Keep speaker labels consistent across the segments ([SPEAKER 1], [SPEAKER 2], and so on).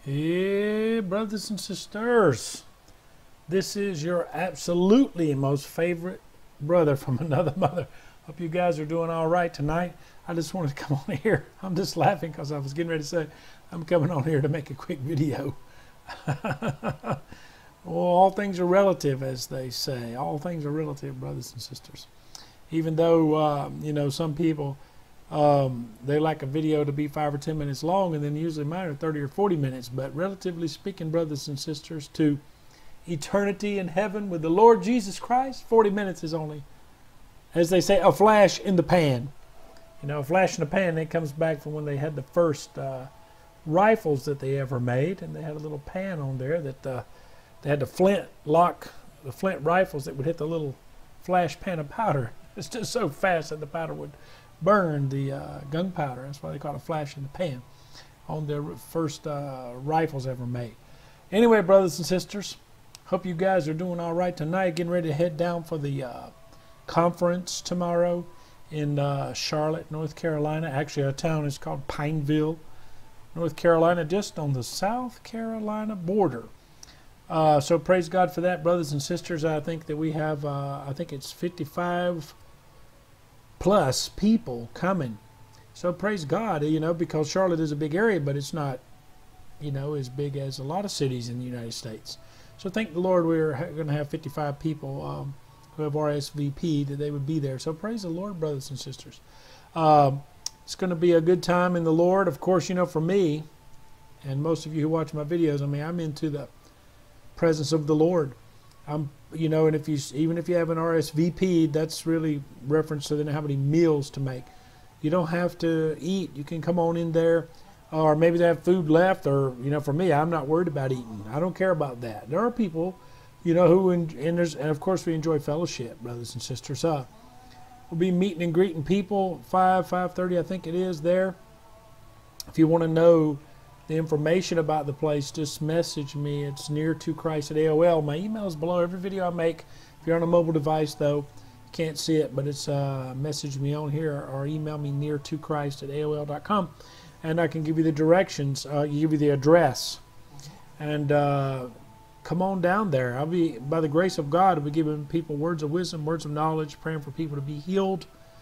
[SPEAKER 1] Hey, brothers and sisters, this is your absolutely most favorite brother from another mother. Hope you guys are doing all right tonight. I just wanted to come on here. I'm just laughing because I was getting ready to say I'm coming on here to make a quick video. Well, all things are relative, as they say. All things are relative, brothers and sisters. Even though, some people, they like a video to be 5 or 10 minutes long, and then usually mine are 30 or 40 minutes. But relatively speaking, brothers and sisters, to eternity in heaven with the Lord Jesus Christ, 40 minutes is only, as they say, a flash in the pan. You know, a flash in the pan, that comes back from when they had the first rifles that they ever made, and they had a little pan on there that they had the flint rifles that would hit the little flash pan of powder. It's just so fast that the powder would burn the gunpowder. That's why they call it a flash in the pan on their first rifles ever made. Anyway, brothers and sisters, hope you guys are doing all right tonight. Getting ready to head down for the conference tomorrow in Charlotte, North Carolina. Actually, our town is called Pineville, North Carolina, just on the South Carolina border. So praise God for that, brothers and sisters. I think that we have, I think it's 55 plus people coming. So praise God, because Charlotte is a big area, but it's not, as big as a lot of cities in the United States. So thank the Lord we're going to have 55 people who have RSVP, that they would be there. So praise the Lord, brothers and sisters. It's going to be a good time in the Lord. Of course, for me, and most of you who watch my videos, I'm into the presence of the Lord. And if even if you have an RSVP, that's really reference to then how many meals to make. You don't have to eat. You can come on in there, or maybe they have food left, or for me, I'm not worried about eating. I don't care about that. There are people, who and of course we enjoy fellowship, brothers and sisters. We'll be meeting and greeting people 5:30, I think it is there. If you want to know the information about the place, just message me. It's neartochrist at AOL. My email is below every video I make. If you're on a mobile device, though, you can't see it, but it's message me on here or email me neartochrist at AOL.com, and I can give you the directions, give you the address, and come on down there. I'll be, by the grace of God, I'll be giving people words of wisdom, words of knowledge, praying for people to be healed,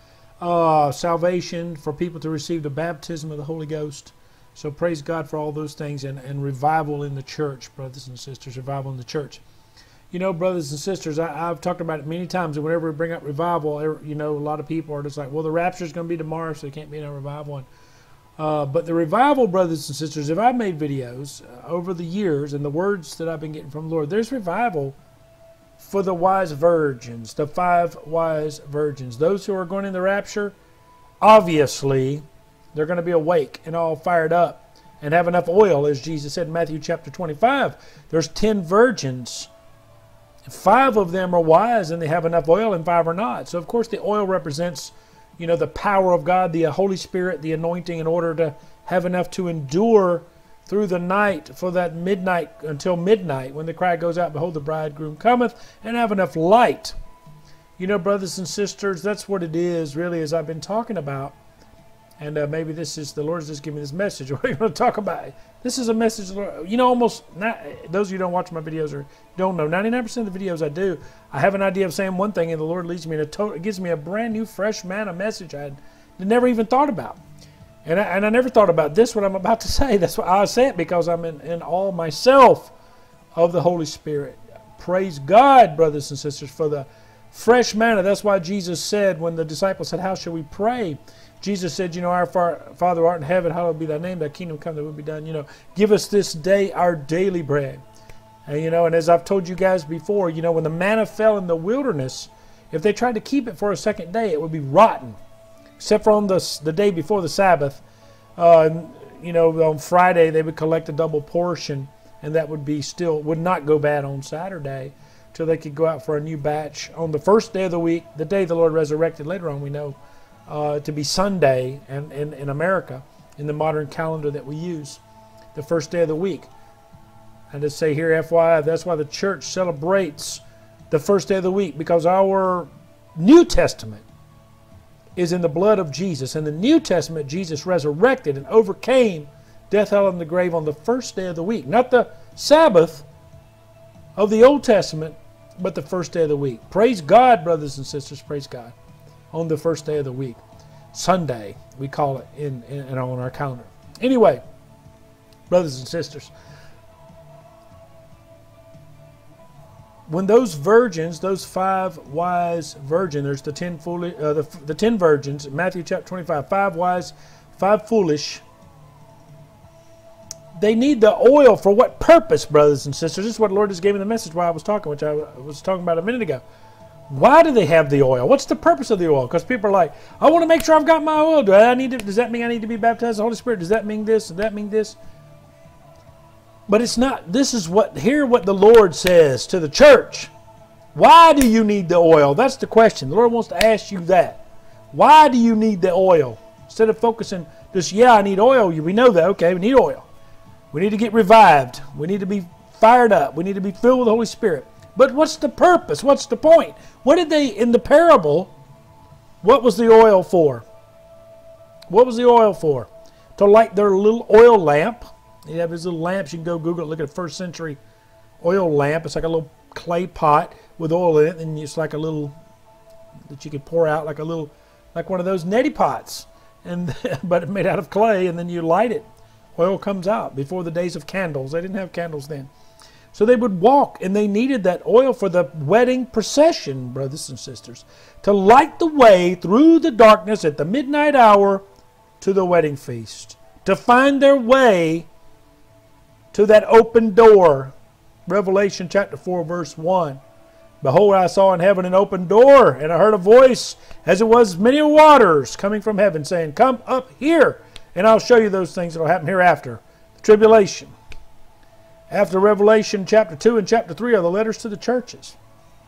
[SPEAKER 1] salvation, for people to receive the baptism of the Holy Ghost. So praise God for all those things, and revival in the church, brothers and sisters, revival in the church. Brothers and sisters, I've talked about it many times, and whenever we bring up revival, a lot of people are just like, well, the rapture is going to be tomorrow, so there can't be no revival. But the revival, brothers and sisters, if I've made videos over the years, and the words that I've been getting from the Lord, there's revival for the wise virgins, the 5 wise virgins. Those who are going in the rapture, obviously, they're going to be awake and all fired up and have enough oil, as Jesus said in Matthew chapter 25. There's 10 virgins. 5 of them are wise and they have enough oil, and 5 are not. So, of course, the oil represents, the power of God, the Holy Spirit, the anointing, in order to have enough to endure through the night for that midnight, until midnight, when the cry goes out, behold, the bridegroom cometh, and have enough light. Brothers and sisters, that's what it is, really, as I've been talking about. And maybe this is, the Lord's just giving me this message. What are you going to talk about? This is a message, almost, not, those of you who don't watch my videos or don't know, 99% of the videos I do, I have an idea of saying one thing, and the Lord leads me in it gives me a brand new, fresh manna message I had never even thought about. And I never thought about this, what I'm about to say. That's why I say it, because I'm in awe myself of the Holy Spirit. Praise God, brothers and sisters, for the fresh manna. That's why Jesus said, when the disciples said, how shall we pray? Jesus said, our Father who art in heaven, hallowed be thy name, thy kingdom come, thy will be done. Give us this day our daily bread. And, and as I've told you guys before, when the manna fell in the wilderness, if they tried to keep it for a second day, it would be rotten. Except for on the day before the Sabbath, on Friday they would collect a double portion, and that would not go bad on Saturday, till they could go out for a new batch on the first day of the week, the day the Lord resurrected. Later on, we know to be Sunday, and in America, in the modern calendar that we use, the first day of the week. And to say here, FYI, that's why the church celebrates the first day of the week, because our New Testament is in the blood of Jesus. In the New Testament, Jesus resurrected and overcame death, hell, and the grave on the first day of the week. Not the Sabbath of the Old Testament, but the first day of the week. Praise God, brothers and sisters, praise God. On the first day of the week. Sunday, we call it on our calendar. Anyway, brothers and sisters, when those virgins, those 5 wise virgins, there's the 10 foolish, the 10 virgins, Matthew chapter 25, 5 wise, 5 foolish. They need the oil for what purpose, brothers and sisters? This is what the Lord just gave me the message while I was talking, which I was talking about a minute ago. Why do they have the oil? What's the purpose of the oil? Because people are like, I want to make sure I've got my oil. Does that mean I need to be baptized in the Holy Spirit? Does that mean this? Does that mean this? But it's not. This is what the Lord says to the church. Why do you need the oil? That's the question. The Lord wants to ask you that. Why do you need the oil? Instead of focusing just, I need oil. We know that. Okay, we need oil. We need to get revived. We need to be fired up. We need to be filled with the Holy Spirit. But what's the purpose? What's the point? What did they, in the parable, what was the oil for? What was the oil for? To light their little oil lamp. You have these little lamps. You can go Google it. Look at a first century oil lamp. It's like a little clay pot with oil in it. And it's like a little, that you could pour out like a little, like one of those neti pots. But it's made out of clay, and then you light it. Oil comes out before the days of candles. They didn't have candles then. So they would walk, and they needed that oil for the wedding procession, brothers and sisters, to light the way through the darkness at the midnight hour to the wedding feast, to find their way to that open door. Revelation chapter 4, verse 1. Behold, I saw in heaven an open door, and I heard a voice, as it was many waters, coming from heaven, saying, Come up here, and I'll show you those things that will happen hereafter. The tribulation. After Revelation chapter 2 and chapter 3 are the letters to the churches.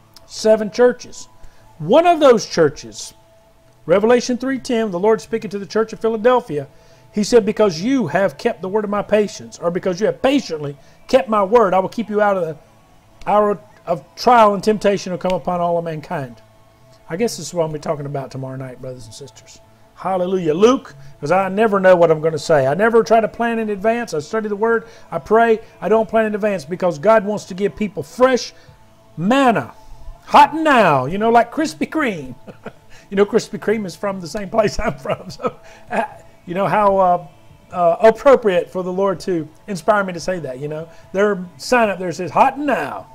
[SPEAKER 1] 7 churches. One of those churches, Revelation 3:10, the Lord speaking to the church of Philadelphia, He said, because you have kept the word of my patience, or because you have patiently kept my word, I will keep you out of the hour of trial and temptation will come upon all of mankind. I guess this is what I'll be talking about tomorrow night, brothers and sisters. Hallelujah. Luke, because I never know what I'm going to say. I never try to plan in advance. I study the Word. I pray. I don't plan in advance because God wants to give people fresh manna. Hot now. You know, like Krispy Kreme. You know, Krispy Kreme is from the same place I'm from. So, you know how appropriate for the Lord to inspire me to say that, you know. Their sign up there says, hot now.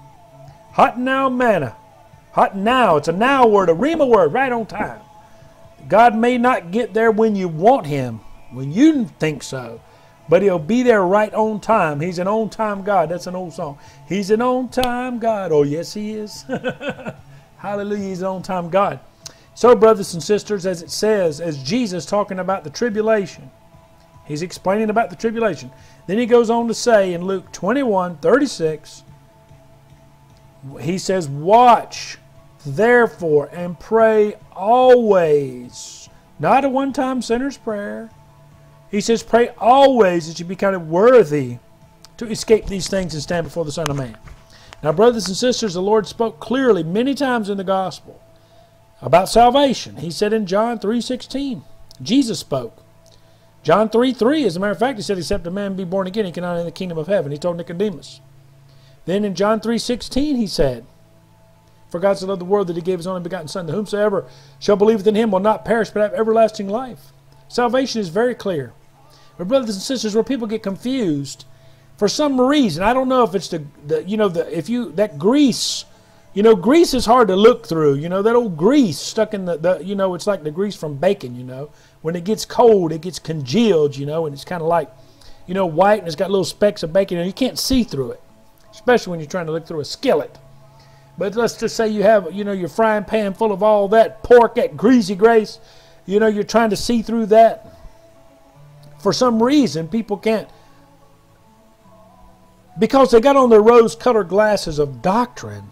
[SPEAKER 1] Hot now manna. Hot now. It's a now word, a rhema word, right on time. God may not get there when you want Him, when you think so, but He'll be there right on time. He's an on-time God. That's an old song. He's an on-time God. Oh, yes, He is. Hallelujah. He's an on-time God. So, brothers and sisters, as it says, as Jesus talking about the tribulation, He's explaining about the tribulation. Then He goes on to say in Luke 21:36, He says, watch therefore and pray always. Not a one-time sinner's prayer. He says, pray always that you be counted worthy to escape these things and stand before the Son of Man. Now, brothers and sisters, the Lord spoke clearly many times in the gospel about salvation. He said in John 3:16, Jesus spoke. John 3:3, as a matter of fact, He said, except a man be born again, he cannot enter the kingdom of heaven. He told Nicodemus. Then in John 3:16, He said, for God so loved the world that He gave His only begotten Son, that whomsoever shall believe in Him will not perish but have everlasting life. Salvation is very clear. But brothers and sisters, where people get confused, for some reason, I don't know if it's that grease, you know, grease is hard to look through. You know, that old grease stuck in you know, it's like the grease from bacon, you know. When it gets cold, it gets congealed, you know, and it's kind of like, you know, white, and it's got little specks of bacon, and you can't see through it, especially when you're trying to look through a skillet. But let's just say you have, you know, your frying pan full of all that pork, that greasy grace. You know, you're trying to see through that. For some reason, people can't, because they got on their rose-colored glasses of doctrine,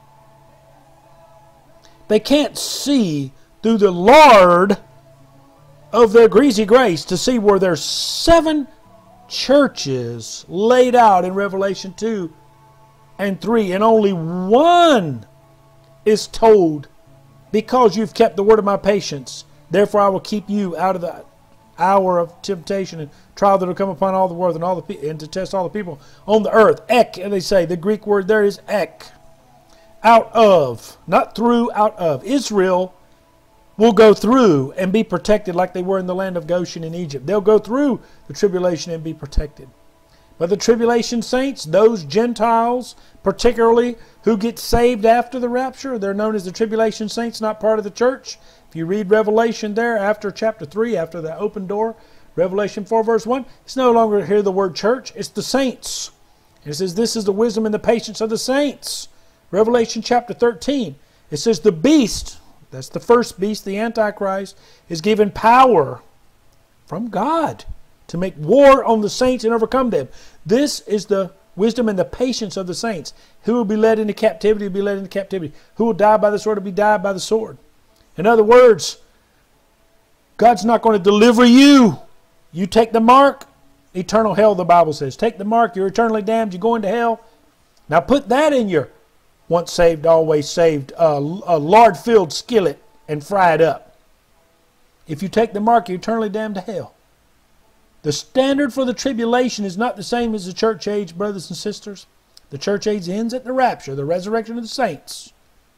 [SPEAKER 1] they can't see through the lard of their greasy grace to see where there's 7 churches laid out in Revelation 2 and 3, and only one is told, because you've kept the word of my patience, therefore I will keep you out of the hour of temptation and trial that will come upon all the world and all the and to test all the people on the earth. Ek, and they say the Greek word there is ek. Out of, not through, out of. Israel will go through and be protected like they were in the land of Goshen in Egypt. They'll go through the tribulation and be protected. But the tribulation saints, those Gentiles, particularly who get saved after the rapture, they're known as the tribulation saints, not part of the church. If you read Revelation there after chapter 3, after the open door, Revelation 4 verse 1, it's no longer here the word church, it's the saints. And it says this is the wisdom and the patience of the saints. Revelation chapter 13, it says the beast, that's the first beast, the Antichrist, is given power from God to make war on the saints and overcome them. This is the wisdom and the patience of the saints. Who will be led into captivity will be led into captivity. Who will die by the sword will be died by the sword. In other words, God's not going to deliver you. You take the mark, eternal hell, the Bible says. Take the mark, you're eternally damned, you're going to hell. Now put that in your once saved, always saved, a lard-filled skillet and fry it up. If you take the mark, you're eternally damned to hell. The standard for the tribulation is not the same as the church age, brothers and sisters. The church age ends at the rapture, the resurrection of the saints.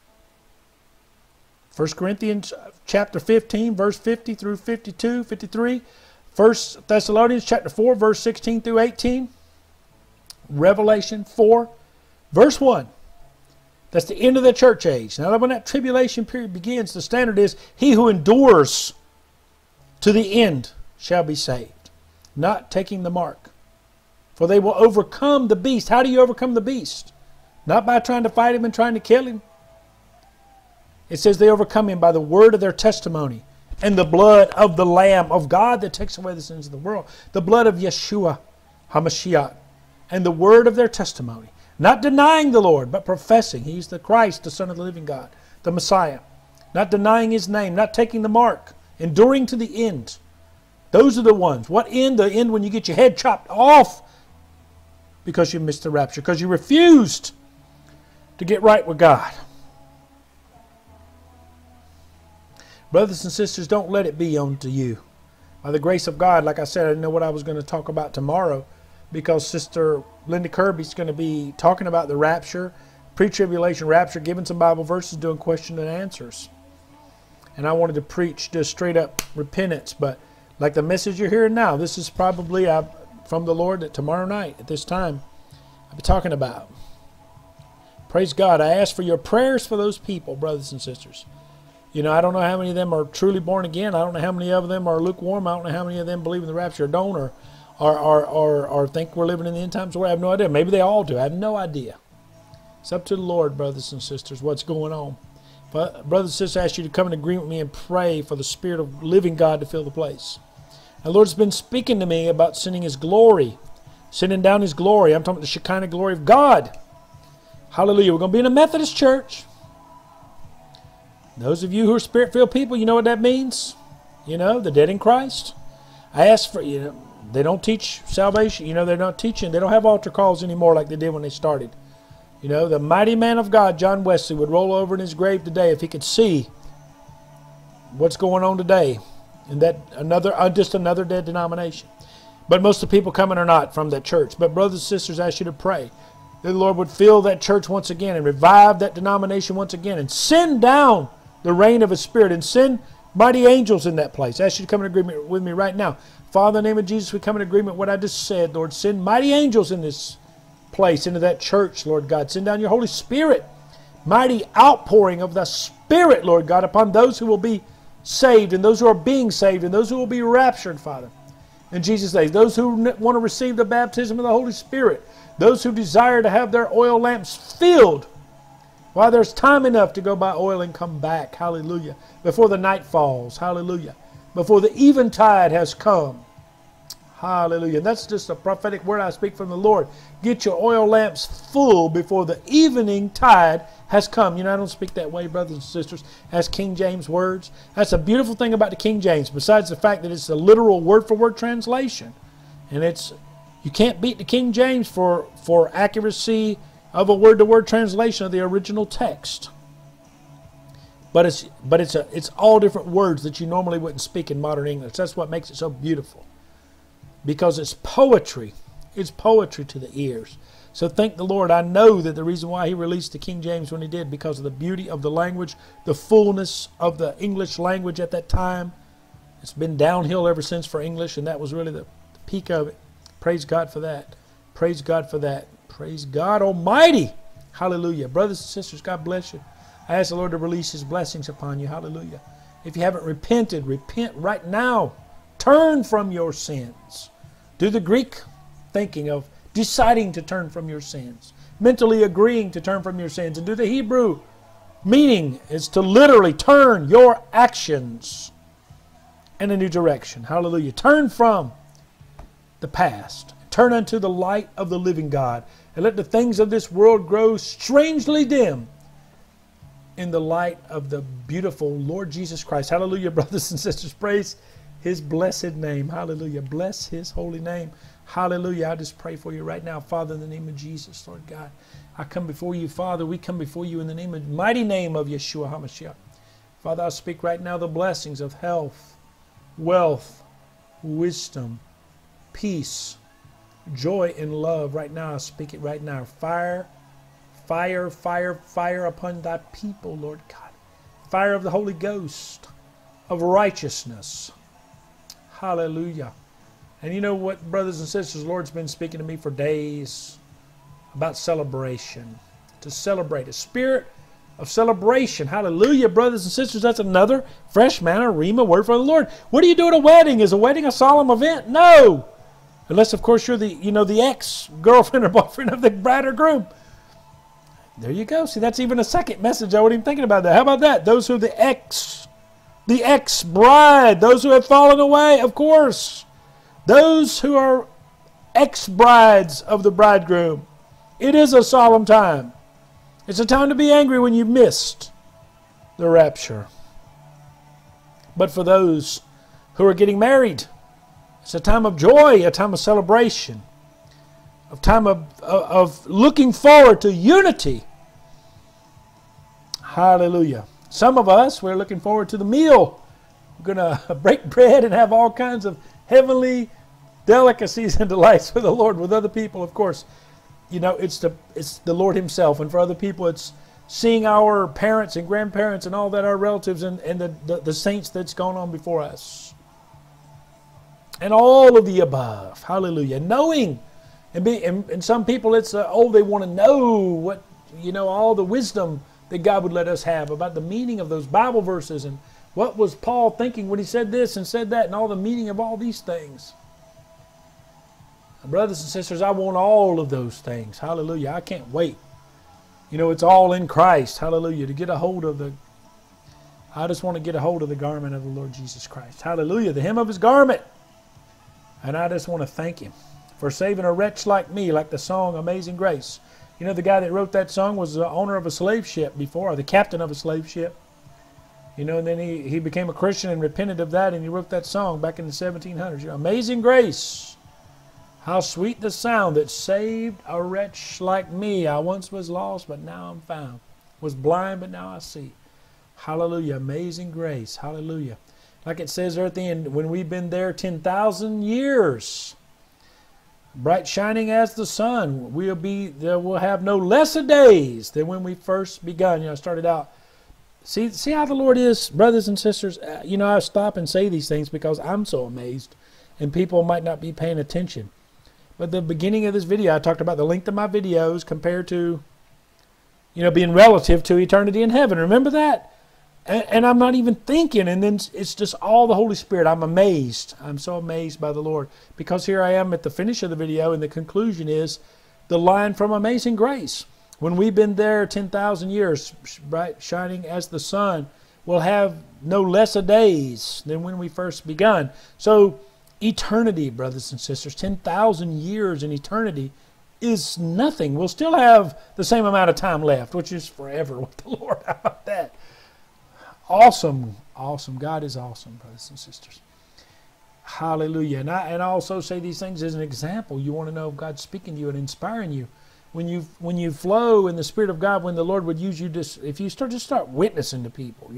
[SPEAKER 1] 1 Corinthians chapter 15, verse 50 through 52, 53. 1 Thessalonians chapter 4, verse 16 through 18. Revelation 4, verse 1. That's the end of the church age. Now, when that tribulation period begins, the standard is, he who endures to the end shall be saved, not taking the mark. For they will overcome the beast. How do you overcome the beast? Not by trying to fight him and trying to kill him. It says they overcome him by the word of their testimony and the blood of the Lamb of God that takes away the sins of the world. The blood of Yeshua HaMashiach and the word of their testimony. Not denying the Lord, but professing He's the Christ, the Son of the living God, the Messiah. Not denying His name, not taking the mark, enduring to the end. Those are the ones. What end? The end when you get your head chopped off because you missed the rapture, because you refused to get right with God. Brothers and sisters, don't let it be unto you. By the grace of God, like I said, I didn't know what I was going to talk about tomorrow, because Sister Linda Kirby's going to be talking about the rapture, pre-tribulation rapture, giving some Bible verses, doing question and answers. And I wanted to preach just straight up repentance, but like the message you're hearing now, this is probably from the Lord that tomorrow night at this time I'll be talking about. Praise God. I ask for your prayers for those people, brothers and sisters. You know, I don't know how many of them are truly born again. I don't know how many of them are lukewarm. I don't know how many of them believe in the rapture or don't, or think we're living in the end times. I have no idea. Maybe they all do. I have no idea. It's up to the Lord, brothers and sisters, what's going on. But brothers and sisters, I ask you to come in agreement with me and pray for the Spirit of living God to fill the place. The Lord's been speaking to me about sending His glory, sending down His glory. I'm talking about the Shekinah glory of God. Hallelujah. We're going to be in a Methodist church. Those of you who are Spirit-filled people, you know what that means? You know, the dead in Christ. I ask for, you know, they don't teach salvation. You know, they're not teaching. They don't have altar calls anymore like they did when they started. You know, the mighty man of God, John Wesley, would roll over in his grave today if he could see what's going on today in that just another dead denomination. But most of the people coming are not from that church. But brothers and sisters, I ask you to pray that the Lord would fill that church once again and revive that denomination once again and send down the reign of His Spirit and send mighty angels in that place. I ask you to come in agreement with me right now. Father, in the name of Jesus, we come in agreement with what I just said, Lord. Send mighty angels in this place, into that church, Lord God. Send down your Holy Spirit. Mighty outpouring of the Spirit, Lord God, upon those who will be saved and those who are being saved and those who will be raptured, Father. In Jesus' name, those who want to receive the baptism of the Holy Spirit, those who desire to have their oil lamps filled while there's time enough to go buy oil and come back, hallelujah, before the night falls, hallelujah, before the eventide has come, hallelujah. That's just a prophetic word I speak from the Lord. Get your oil lamps full before the evening tide has come. You know, I don't speak that way, brothers and sisters, as King James words. That's a beautiful thing about the King James, besides the fact that it's a literal word-for-word translation. And you can't beat the King James for accuracy of a word-to-word translation of the original text. But it's all different words that you normally wouldn't speak in modern English. That's what makes it so beautiful. because it's poetry. It's poetry to the ears. So thank the Lord. I know that the reason why he released the King James when he did, because of the beauty of the language, the fullness of the English language at that time. It's been downhill ever since for English, and that was really the peak of it. Praise God for that. Praise God for that. Praise God Almighty. Hallelujah. Brothers and sisters, God bless you. I ask the Lord to release his blessings upon you. Hallelujah. If you haven't repented, repent right now. Turn from your sins. Do the Greek thinking of deciding to turn from your sins. Mentally agreeing to turn from your sins. And do the Hebrew meaning is to literally turn your actions in a new direction. Hallelujah. Turn from the past. Turn unto the light of the living God. And let the things of this world grow strangely dim in the light of the beautiful Lord Jesus Christ. Hallelujah, brothers and sisters. Praise his blessed name. Hallelujah. Bless his holy name. Hallelujah. I just pray for you right now, Father, in the name of Jesus, Lord God. I come before you, Father. We come before you in the mighty name of Yeshua HaMashiach. Father, I speak right now the blessings of health, wealth, wisdom, peace, joy, and love. Right now, I speak it right now. Fire, fire, fire, fire upon thy people, Lord God. Fire of the Holy Ghost, of righteousness. Hallelujah. And you know what, brothers and sisters, the Lord's been speaking to me for days about celebration. To celebrate, a spirit of celebration. Hallelujah, brothers and sisters. That's another fresh manna, rhema word from the Lord. What do you do at a wedding? Is a wedding a solemn event? No. Unless, of course, you're the ex-girlfriend or boyfriend of the bride or groom. There you go. See, that's even a second message. I wasn't even thinking about that. How about that? Those who are the ex-bride, those who have fallen away, of course. Those who are ex-brides of the bridegroom. It is a solemn time. It's a time to be angry when you've missed the rapture. But for those who are getting married, it's a time of joy, a time of celebration, a time of looking forward to unity. Hallelujah. Some of us, we're looking forward to the meal. We're going to break bread and have all kinds of heavenly delicacies and delights with the Lord, with other people, of course. You know, it's the Lord himself. And for other people, it's seeing our parents and grandparents and all that, our relatives and the saints that's gone on before us. And all of the above. Hallelujah. Knowing. And some people, it's, they want to know what, all the wisdom that God would let us have about the meaning of those Bible verses and what was Paul thinking when he said this and said that and all the meaning of all these things. Brothers and sisters, I want all of those things. Hallelujah. I can't wait. It's all in Christ. Hallelujah. To get a hold of I just want to get a hold of the garment of the Lord Jesus Christ. Hallelujah. The hem of his garment. And I just want to thank him for saving a wretch like me, like the song Amazing Grace. The guy that wrote that song was the owner of a slave ship before, or the captain of a slave ship. And then he became a Christian and repented of that, and he wrote that song back in the 1700s. Amazing Grace. How sweet the sound that saved a wretch like me. I once was lost, but now I'm found. Was blind, but now I see. Hallelujah. Amazing grace. Hallelujah. Like it says there at the end, when we've been there 10,000 years, bright shining as the sun, we'll have no less a days than when we first begun. I started out. See how the Lord is, brothers and sisters. I stop and say these things because I'm so amazed, and people might not be paying attention. But the beginning of this video, I talked about the length of my videos compared to, being relative to eternity in heaven. Remember that? And I'm not even thinking. And then it's just all the Holy Spirit. I'm amazed. I'm so amazed by the Lord. Because here I am at the finish of the video, and the conclusion is the line from Amazing Grace. When we've been there 10,000 years, bright shining as the sun, we'll have no less a days than when we first begun. So, eternity, brothers and sisters, 10,000 years in eternity is nothing. We'll still have the same amount of time left, which is forever with the Lord. How about that? Awesome, awesome. God is awesome, brothers and sisters. Hallelujah. And I also say these things as an example. You want to know if God's speaking to you and inspiring you. When you flow in the Spirit of God, when the Lord would use you, if you start witnessing to people,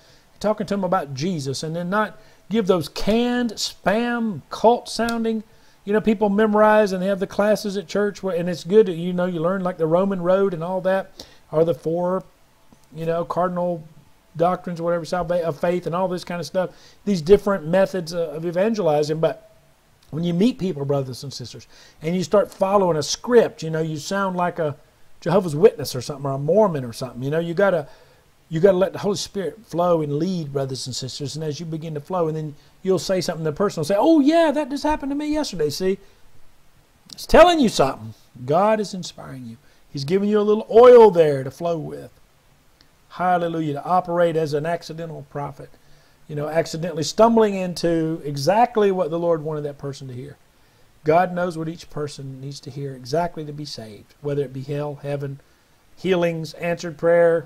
[SPEAKER 1] talking to them about Jesus, and then not give those canned, spam, cult-sounding you know, people memorize and they have the classes at church, and it's good. You know, you learn like the Roman road and all that, or the 4, you know, cardinal doctrines or whatever, salvation of faith and all this kind of stuff. These different methods of evangelizing. But when you meet people, brothers and sisters, and you start following a script, you know, you sound like a Jehovah's Witness or something, or a Mormon or something. You know, you gotta let the Holy Spirit flow and lead, brothers and sisters. And as you begin to flow, and then you'll say something, the person will say, "Oh yeah, that just happened to me yesterday." See, it's telling you something. God is inspiring you. He's giving you a little oil there to flow with. Hallelujah. To operate as an accidental prophet. You know, accidentally stumbling into exactly what the Lord wanted that person to hear. God knows what each person needs to hear exactly to be saved, whether it be hell, heaven, healings, answered prayer,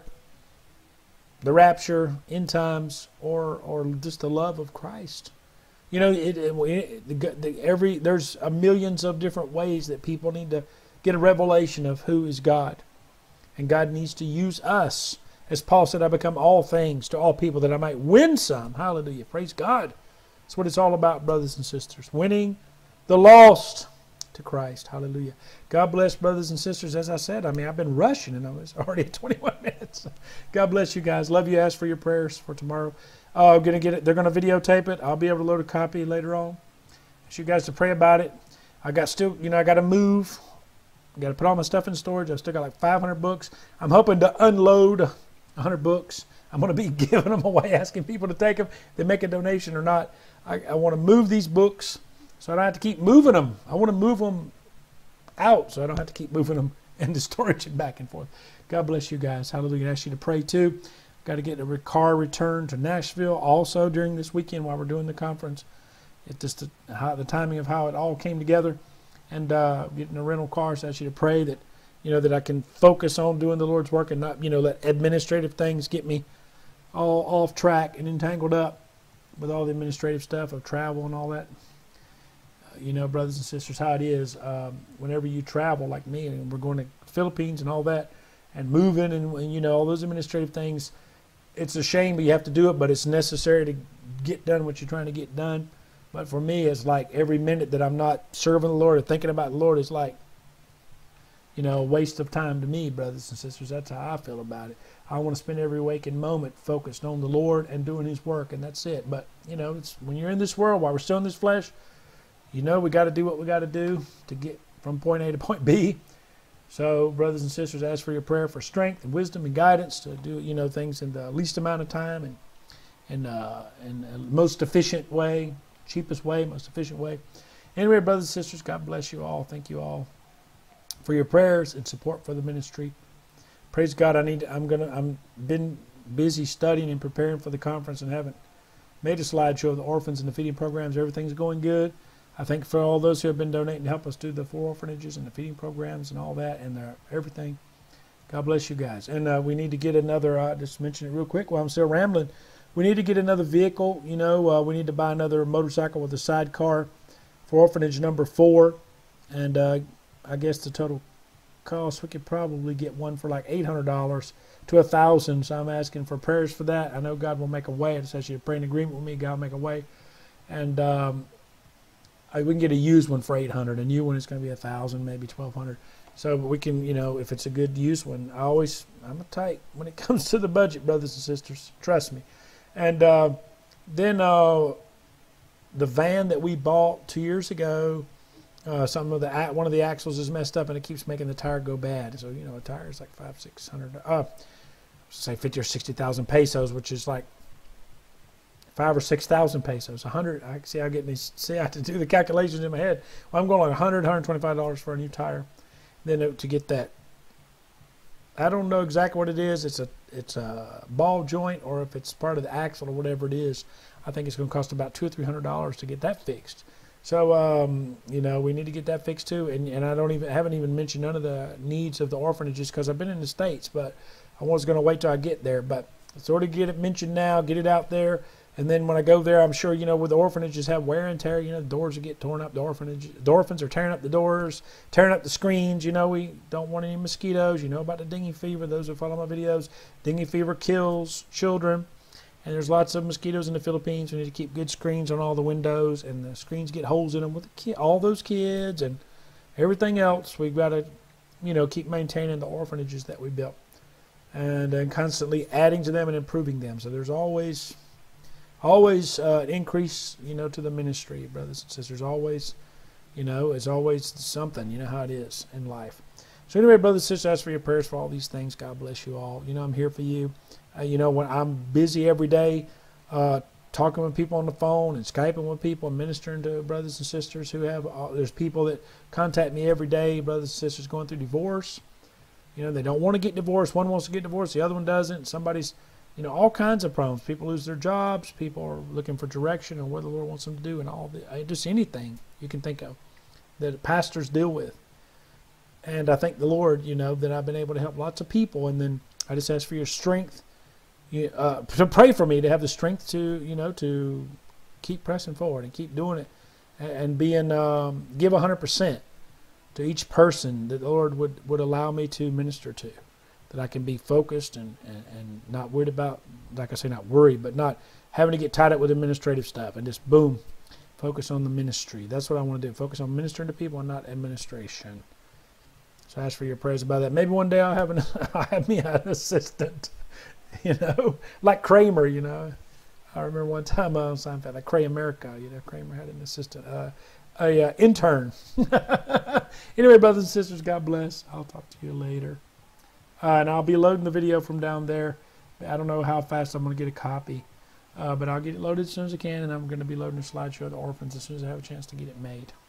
[SPEAKER 1] the rapture, end times, or just the love of Christ. You know, there's millions of different ways that people need to get a revelation of who is God. And God needs to use us. As Paul said, I become all things to all people that I might win some. Hallelujah. Praise God. That's what it's all about, brothers and sisters. Winning the lost to Christ. Hallelujah. God bless, brothers and sisters. As I said, I mean, I've been rushing and it's already at 21 minutes. God bless you guys. Love you. Ask for your prayers for tomorrow. They're going to videotape it. I'll be able to load a copy later on. Ask you guys to pray about it. I got to move. I got to put all my stuff in storage. I've still got like 500 books. I'm hoping to unload 100 books. I'm going to be giving them away, asking people to take them. They make a donation or not. I want to move these books so I don't have to keep moving them. I want to move them out so I don't have to keep moving them into storage and back and forth. God bless you guys. Hallelujah. I ask you to pray too. Got to get a car returned to Nashville also during this weekend while we're doing the conference. It's just the timing of how it all came together. And getting a rental car, so I ask you to pray that, you know, that I can focus on doing the Lord's work and not, you know, let administrative things get me all off track and entangled up with all the administrative stuff of travel and all that. You know, brothers and sisters, how it is whenever you travel like me, and we're going to the Philippines and all that, and moving and you know, all those administrative things. It's a shame, but you have to do it, but it's necessary to get done what you're trying to get done. But for me, it's like every minute that I'm not serving the Lord or thinking about the Lord is like, you know, a waste of time to me, brothers and sisters. That's how I feel about it. I want to spend every waking moment focused on the Lord and doing His work, and that's it. But, you know, it's when you're in this world, while we're still in this flesh, you know we got to do what we got to do to get from point A to point B. So, brothers and sisters, ask for your prayer for strength and wisdom and guidance to do, you know, things in the least amount of time and most efficient way, cheapest way, most efficient way. Anyway, brothers and sisters, God bless you all. Thank you all for your prayers and support for the ministry. Praise God. I'm been busy studying and preparing for the conference and haven't made a slideshow of the orphans and the feeding programs. Everything's going good. I thank for all those who have been donating to help us do the 4 orphanages and the feeding programs and all that and everything. God bless you guys. And we need to get another, just mention it real quick while I'm still rambling. We need to get another vehicle. You know, we need to buy another motorcycle with a sidecar for orphanage number 4. And I guess the total cost, we could probably get one for like $800 to $1,000. So I'm asking for prayers for that. I know God will make a way. I just ask you to pray in agreement with me. God will make a way. And we can get a used one for $800. A new one is going to be $1,000, maybe $1,200. So we can, you know, if it's a good used one. I'm a tight when it comes to the budget, brothers and sisters. Trust me. And then the van that we bought 2 years ago, one of the axles is messed up and it keeps making the tire go bad. So, you know, a tire is like $500-600, say 50 or 60,000 pesos, which is like 5,000 or 6,000 pesos. 100. I have to do the calculations in my head. Well, I'm going like $125 for a new tire. Then to get that, I don't know exactly what it is. It's a ball joint, or if it's part of the axle or whatever it is. I think it's going to cost about $200 or $300 to get that fixed. So you know, we need to get that fixed too. And I haven't even mentioned none of the needs of the orphanages because I've been in the States, but I was going to wait till I get there. But sort of get it mentioned now, get it out there. And then when I go there, I'm sure, you know, where the orphanages have wear and tear, you know, the doors will get torn up. The orphans are tearing up the doors, tearing up the screens. You know, we don't want any mosquitoes. You know about the dengue fever. Those who follow my videos, dengue fever kills children. And there's lots of mosquitoes in the Philippines. We need to keep good screens on all the windows, and the screens get holes in them with all those kids and everything else. We've got to, keep maintaining the orphanages that we built, and constantly adding to them and improving them. So there's always an increase, to the ministry, brothers and sisters. Always, it's always something. You know how it is in life. So anyway, brothers and sisters, ask for your prayers for all these things. God bless you all. I'm here for you. When I'm busy every day, talking with people on the phone and Skyping with people and ministering to brothers and sisters who have, there's people that contact me every day, brothers and sisters going through divorce. They don't want to get divorced. One wants to get divorced, the other one doesn't. Somebody's, all kinds of problems. People lose their jobs. People are looking for direction and what the Lord wants them to do, and just anything you can think of that pastors deal with. And I thank the Lord, that I've been able to help lots of people. And then I just ask for your strength, to pray for me to have the strength to, to keep pressing forward and keep doing it, and being give 100% to each person that the Lord would allow me to minister to, that I can be focused and not worried about, like I say, not worried, but not having to get tied up with administrative stuff, and just boom, focus on the ministry. That's what I want to do. Focus on ministering to people and not administration. So I ask for your prayers about that. Maybe one day I'll have me an assistant, like Kramer, I remember one time on Seinfeld, like Cray America, Kramer had an assistant, a intern. Anyway, brothers and sisters, God bless. I'll talk to you later. And I'll be loading the video from down there. I don't know how fast I'm going to get a copy, but I'll get it loaded as soon as I can, and I'm going to be loading a slideshow of the orphans as soon as I have a chance to get it made.